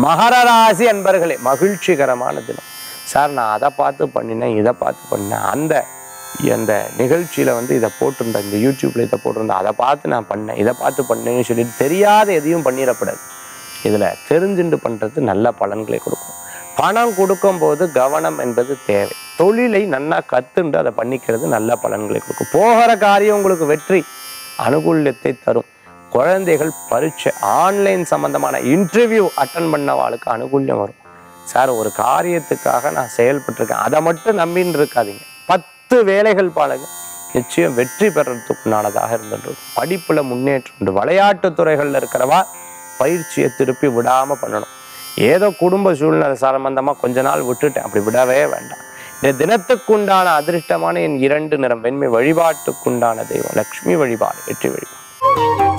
மகர ராசி அன்பர்களே, மகிழ்ச்சிகரமான தினம். சார் நான் அதை பார்த்து பண்ணினேன், இதை பார்த்து பண்ணினேன், அந்த நிகழ்ச்சியில் வந்து இதை போட்டிருந்தேன், இந்த யூடியூப்பில் இதை போட்டிருந்தேன், அதை பார்த்து நான் பண்ணேன், இதை பார்த்து பண்ணேன்னு சொல்லிட்டு தெரியாத எதையும் பண்ணிடப்படாது. இதில் தெரிஞ்சுட்டு பண்ணுறது நல்ல பலன்களை கொடுக்கும். பணம் கொடுக்கும்போது கவனம் என்பது தேவை. தொழிலை நல்லா கற்றுண்டு அதை பண்ணிக்கிறது நல்ல பலன்களை கொடுக்கும். போகிற காரியம் உங்களுக்கு வெற்றி அனுகூல்யத்தை தரும். குழந்தைகள் பரீட்சை, ஆன்லைன் சம்பந்தமான இன்டர்வியூ அட்டன் பண்ணவாளுக்கு அனுகூல்யம் வரும். சார் ஒரு காரியத்துக்காக நான் செயல்பட்டிருக்கேன், அதை மட்டும் நம்பின்னு இருக்காதீங்க. 10 வேலைகள் பாருங்க, நிச்சயம் வெற்றி பெறறதுக்குண்டானதாக இருந்துட்டு. படிப்புல முன்னேற்றம் உண்டு. விளையாட்டு துறைகள்ல இருக்கிறவா பயிற்சியை திருப்பி விடாம பண்ணணும். ஏதோ குடும்ப சூழ்நிலை சம்பந்தமா கொஞ்ச நாள் விட்டுட்டேன், அப்படி விடவே வேண்டாம். இந்த தினத்துக்குண்டான அதிர்ஷ்டமான என் 2 நிறம் வெண்மை. வழிபாட்டுக்குண்டான தெய்வம் லக்ஷ்மி வழிபாடு, வெற்றி வழிபாடு.